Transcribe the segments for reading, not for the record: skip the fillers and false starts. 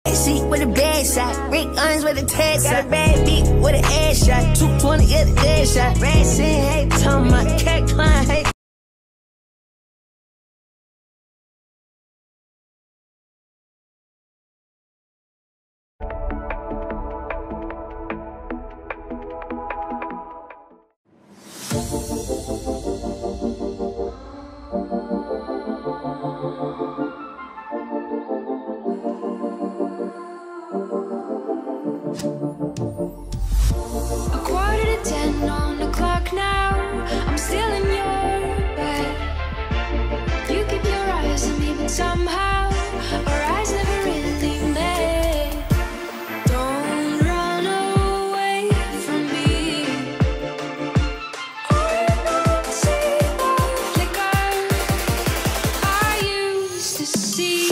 Seat with a bad shot, Rick Owens with a tag shot, got a bad beat with an ass shot, 220 at the dead shot, red scene, hey, talking about cat climb, hey. A quarter to 10 on the clock now. I'm still in your bed. You keep your eyes on me, but somehow our eyes never really met. Don't run away from me. I don't see the flicker I used to see.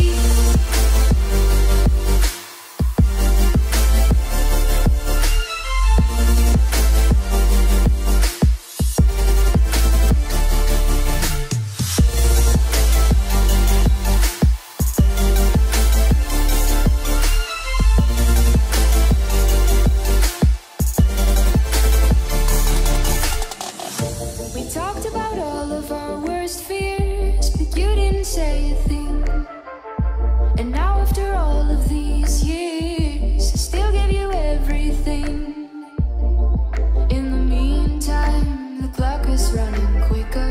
Talked about all of our worst fears, but you didn't say a thing. And now after all of these years, I still give you everything. In the meantime, the clock is running quicker,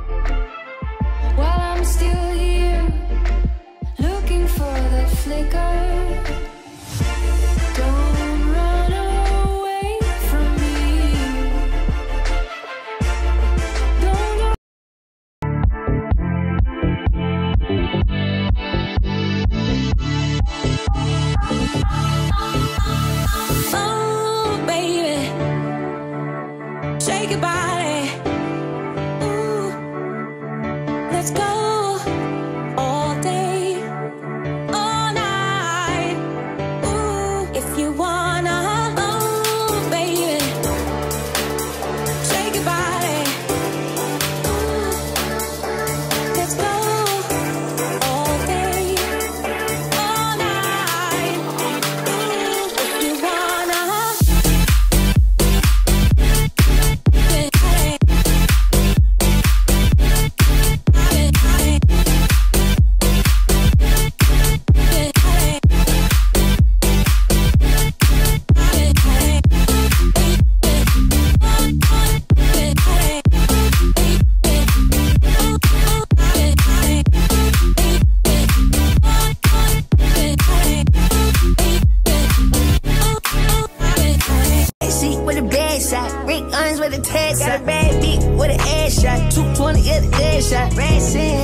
while I'm still here, looking for that flicker. Don't run away from me. Oh, baby, shake your body. Ooh, let's go all day, all night. Ooh, if you wanna. Oh, baby, shake your body. Ooh, let's go all day, all night. Ooh, if you wanna. Seat with a bad shot, Rick Owens with a tag shot, got a bad beat with an ass shot, 220 at the dead shot, red scene.